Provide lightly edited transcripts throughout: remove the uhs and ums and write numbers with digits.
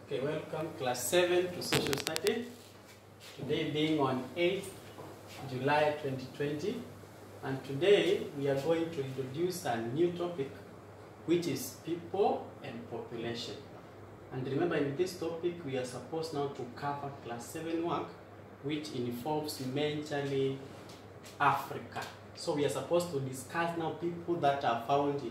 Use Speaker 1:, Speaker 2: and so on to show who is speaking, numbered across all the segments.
Speaker 1: Okay, welcome class 7 to social study. Today being on 8th July 2020, and today we are going to introduce a new topic, which is people and population. And remember, in this topic we are supposed now to cover class 7 work, which involves majorly Africa. So we are supposed to discuss now people that are found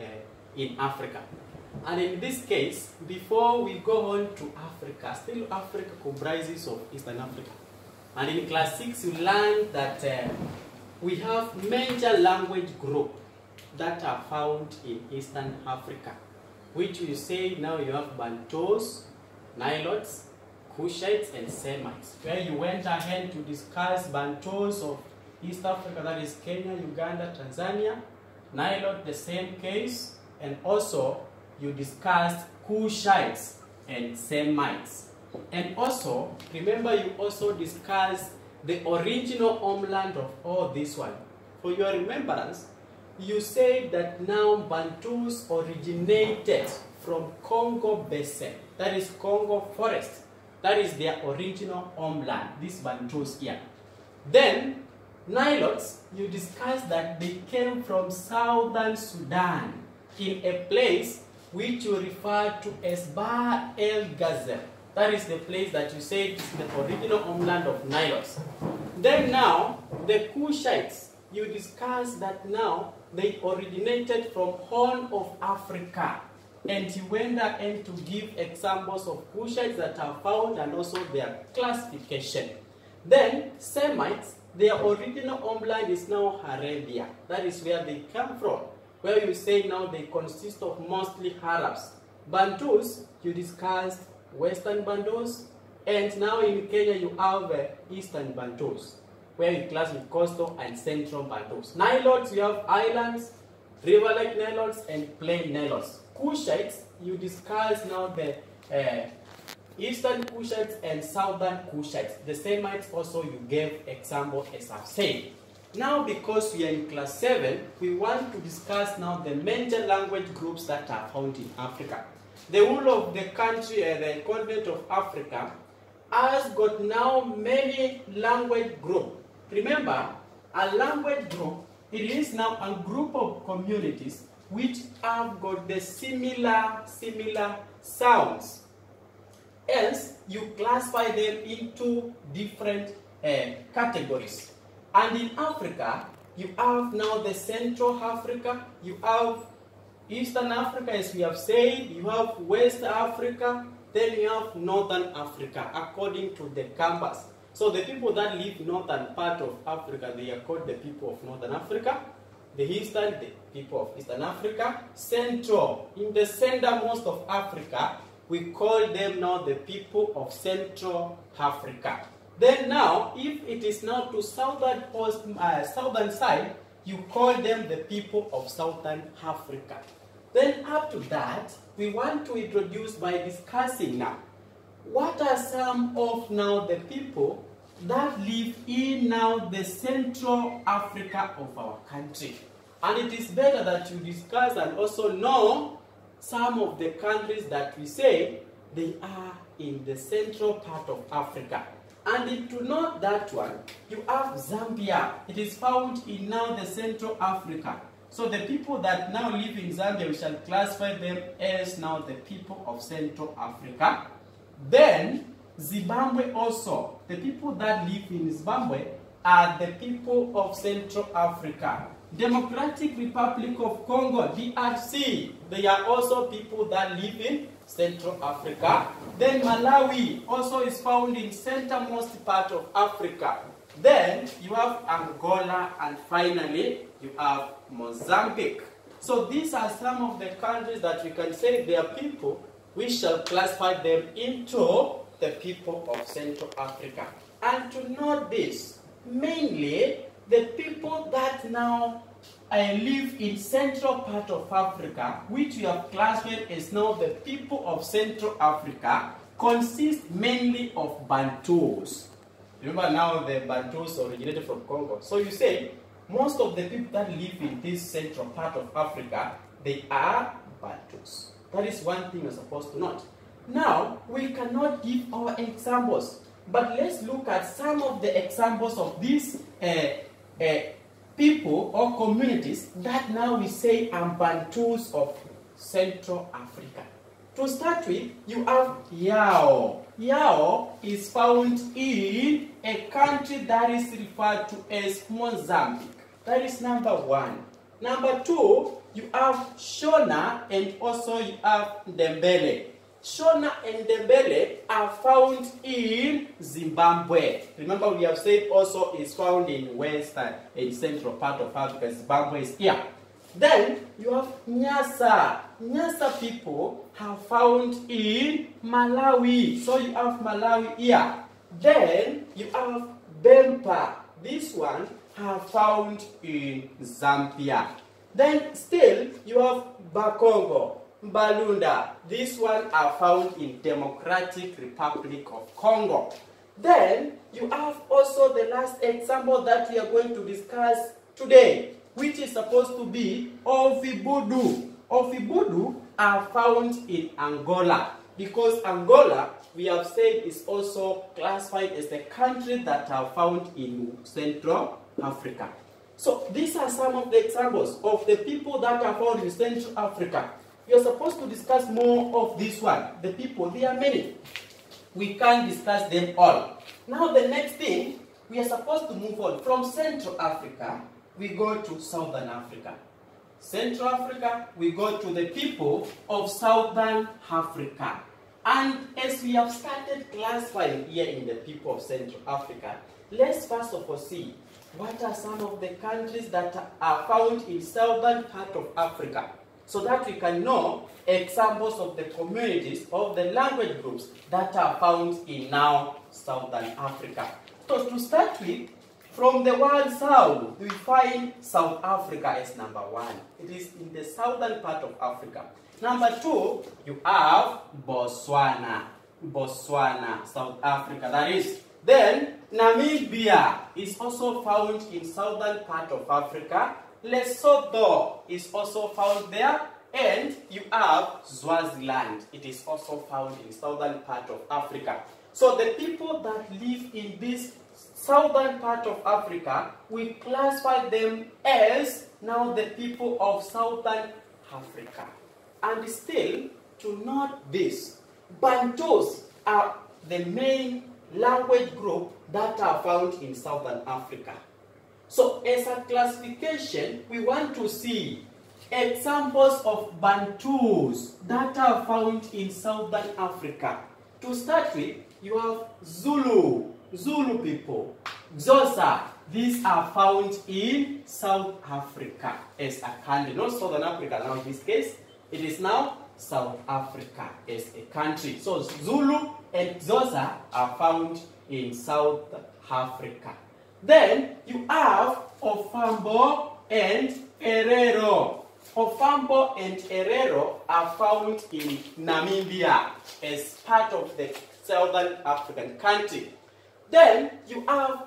Speaker 1: in Africa. And in this case, before we go on to Africa, still Africa comprises of Eastern Africa. And in class 6, you learned that we have major language groups that are found in Eastern Africa, which we say now you have Bantus, Nilotes, Cushites, and Semites, where you went ahead to discuss Bantus of East Africa, that is Kenya, Uganda, Tanzania, Nilotes, the same case, and also you discussed Cushites and Semites. And also, remember, you also discussed the original homeland of all this one. For your remembrance, you said that now Bantus originated from Congo Basin, that is Congo Forest. That is their original homeland, this Bantus here. Then, Nilotes, you discussed that they came from southern Sudan in a place which you refer to as Bahr el Ghazal. That is the place that you say is the original homeland of Nilotes. Then now, the Cushites, you discussed that now they originated from Horn of Africa. And you went ahead to give examples of Cushites that are found and also their classification. Then Semites, their original homeland is now Arabia. That is where they come from, where you say now they consist of mostly Arabs. Bantus, you discussed Western Bantus, and now in Kenya you have Eastern Bantus, where you class with coastal and central Bantus. Nilotes, you have islands, river-like Nilotes, and plain Nilotes. Cushites, you discuss now the Eastern Cushites and Southern Cushites. The Semites also you gave example as I've said. Now, because we are in class 7, we want to discuss now the major language groups that are found in Africa. The whole of the country, the continent of Africa, has got now many language groups. Remember, a language group, it is now a group of communities which have got the similar sounds. Else, you classify them into different categories. And in Africa, you have now the Central Africa, you have Eastern Africa, as we have said, you have West Africa, then you have Northern Africa, according to the campus. So the people that live in northern part of Africa, they are called the people of Northern Africa. The Eastern, the people of Eastern Africa. Central, in the centermost of Africa, we call them now the people of Central Africa. Then now, if it is now to southern side, you call them the people of Southern Africa. Then up to that, we want to introduce by discussing now, what are some of now the people that live in now the Central Africa of our country. And it is better that you discuss and also know some of the countries that we say they are in the central part of Africa. And to note that one, you have Zambia. It is found in now the Central Africa. So the people that now live in Zambia, we shall classify them as now the people of Central Africa. Then Zimbabwe also. The people that live in Zimbabwe are the people of Central Africa. Democratic Republic of Congo, DRC, they are also people that live in Central Africa. Then Malawi also is found in centermost part of Africa. Then you have Angola, and finally you have Mozambique. So these are some of the countries that we can say they are people. We shall classify them into the people of Central Africa. And to note this, mainly the people that now live in central part of Africa, which we have classified as now the people of Central Africa, consist mainly of Bantus. Remember now the Bantus originated from Congo. So you say most of the people that live in this central part of Africa, they are Bantus. That is one thing you're supposed to note. Now, we cannot give our examples. But let's look at some of the examples of these people or communities that now we say are Bantus of Central Africa. To start with, you have Yao. Yao is found in a country that is referred to as Mozambique. That is number one. Number two, you have Shona and also you have Ndebele. Shona and Ndebele are found in Zimbabwe. Remember, we have said also is found in western and central part of Africa. Zimbabwe is here. Then you have Nyasa. Nyasa people are found in Malawi. So you have Malawi here. Then you have Bempa. This one are found in Zambia. Then still you have Bakongo, Balunda. This one are found in Democratic Republic of Congo. Then you have also the last example that we are going to discuss today, which is supposed to be Ovibudu. Ovibudu are found in Angola, because Angola, we have said, is also classified as the country that are found in Central Africa. So these are some of the examples of the people that are found in Central Africa. We are supposed to discuss more of this one. The people, there are many. We can't discuss them all. Now the next thing, we are supposed to move on. From Central Africa, we go to Southern Africa. Central Africa, we go to the people of Southern Africa. And as we have started classifying here in the people of Central Africa, let's first of all see what are some of the countries that are found in southern part of Africa, so that we can know examples of the communities of the language groups that are found in now Southern Africa. So to start with, from the world south, we find South Africa as number one. It is in the southern part of Africa. Number two, you have Botswana. Botswana, South Africa, that is. Then, Namibia is also found in southern part of Africa. Lesotho is also found there. And you have Swaziland. It is also found in southern part of Africa. So the people that live in this southern part of Africa, we classify them as now the people of Southern Africa. And still, to note this, Bantus are the main language group that are found in Southern Africa. So as a classification, we want to see examples of Bantus that are found in Southern Africa. To start with, you have Zulu, Zulu people. Xhosa, these are found in South Africa as a country, not Southern Africa now in this case. It is now South Africa as a country. So Zulu and Xhosa are found in South Africa. Then you have Ofambo and Herero. Ofambo and Herero are found in Namibia as part of the Southern African country. Then you have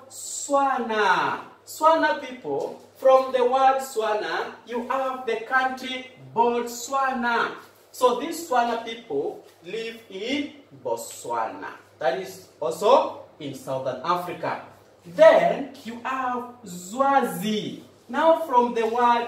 Speaker 1: Swana. Swana people, from the word Swana, you have the country Botswana. So these Swana people live in Botswana. That is also in Southern Africa. Then you have Swazi. Now from the word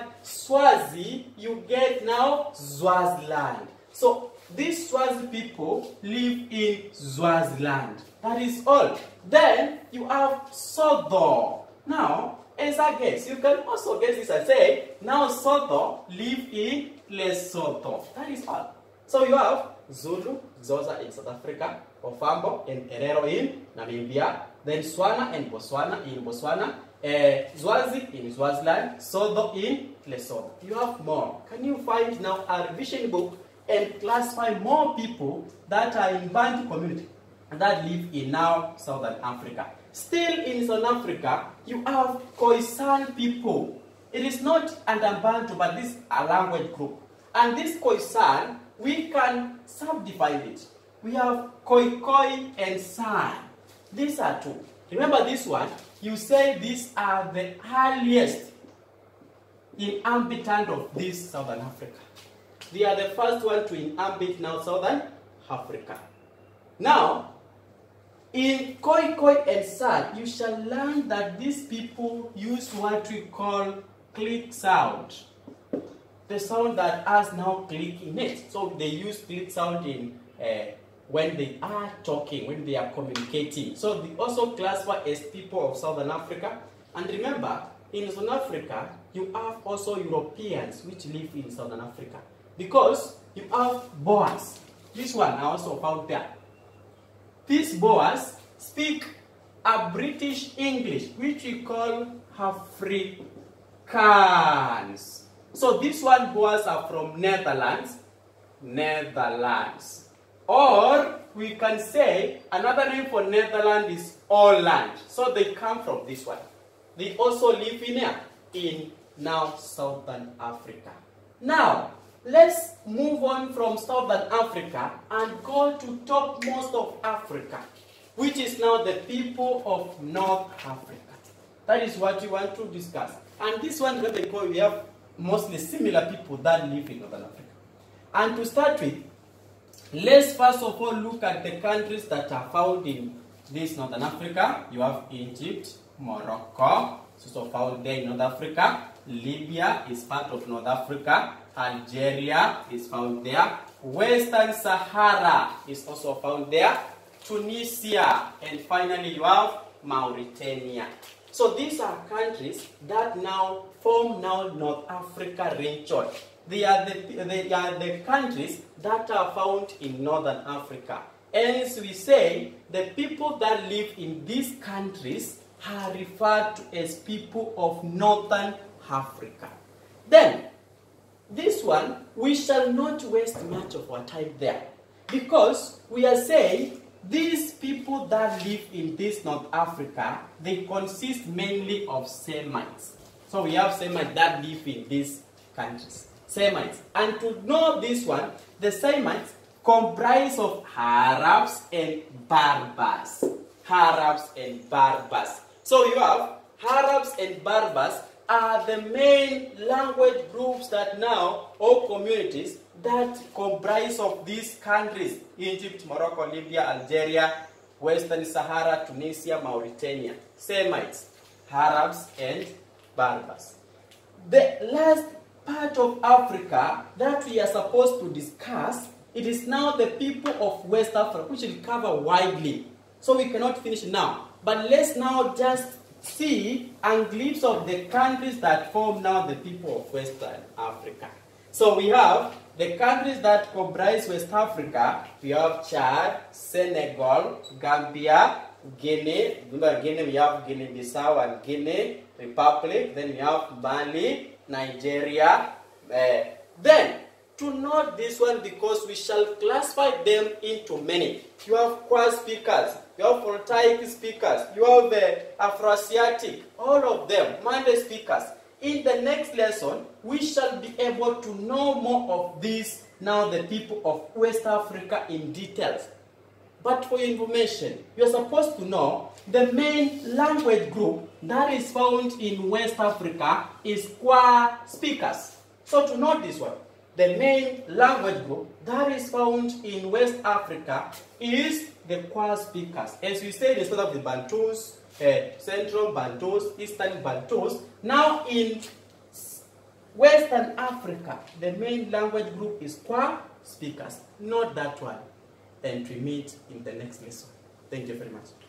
Speaker 1: Swazi, you get now Swaziland. So these Swazi people live in Swaziland. That is all. Then you have Sotho. Now, as a guess, you can also guess this and say, now Sotho live in Lesotho. That is all. So you have Zulu, Xhosa in South Africa, Ofambo and Herero in Namibia, then Swana and Botswana in Botswana, Swazi in Swaziland, Sotho in Lesotho. You have more. Can you find now a revision book and classify more people that are in Bantu community that live in now Southern Africa? Still in South Africa, you have Khoisan people. It is not under Bantu, but this is a language group. And this Khoisan, we can subdivide it. We have Khoikhoi and San. These are two. Remember this one, you say these are the earliest inhabitant of this Southern Africa. They are the first one to inhabit now Southern Africa. Now, in Khoikhoi and San, you shall learn that these people use what we call click sound. The sound that has now click in it. So they use click sound in when they are talking, when they are communicating. So they also classify as people of Southern Africa. And remember, in Southern Africa, you have also Europeans which live in Southern Africa. Because you have Boers. This one I also found there. These Boers speak a British English, which we call Afrikaans. So this one Boers are from Netherlands. Or we can say another name for Netherlands is Holland. So they come from this one. They also live in here, in now Southern Africa. Now, let's move on from Southern Africa and go to topmost of Africa, which is now the people of North Africa. That is what we want to discuss. And this one, we have mostly similar people that live in Northern Africa. And to start with, let's first of all look at the countries that are found in this Northern Africa. You have Egypt, Morocco, it's also found there in North Africa. Libya is part of North Africa. Algeria is found there. Western Sahara is also found there. Tunisia, and finally you have Mauritania. So these are countries that now form now North Africa region. They are the countries that are found in Northern Africa. Hence we say the people that live in these countries are referred to as people of Northern Africa. Then, this one, we shall not waste much of our time there. Because we are saying these people that live in this North Africa, they consist mainly of Semites. So we have Semites that live in these countries. Semites. And to know this one, the Semites comprise of Arabs and Berbers. Arabs and Berbers. So you have Arabs and Berbers are the main language groups that now, or communities, that comprise of these countries: Egypt, Morocco, Libya, Algeria, Western Sahara, Tunisia, Mauritania. Semites, Arabs and Berbers. The last part of Africa that we are supposed to discuss, it is now the people of West Africa, which will cover widely. So we cannot finish now. But let's now just see a glimpse of the countries that form now the people of Western Africa. So we have the countries that comprise West Africa. We have Chad, Senegal, Gambia, Guinea. Remember Guinea, we have Guinea-Bissau and Guinea Republic. Then we have Mali, Nigeria. Then, to note this one, because we shall classify them into many. You have Kwa speakers, you have Voltaic speakers, you have Afroasiatic, all of them, Mande speakers. In the next lesson, we shall be able to know more of these, now the people of West Africa in details. But for your information, you are supposed to know the main language group that is found in West Africa is Kwa speakers. So to know this one, the main language group that is found in West Africa is the Kwa speakers. As we said, instead of the Bantus, Central Bantus, Eastern Bantus, now in Western Africa, the main language group is Kwa speakers. Not that one. And we meet in the next lesson. Thank you very much.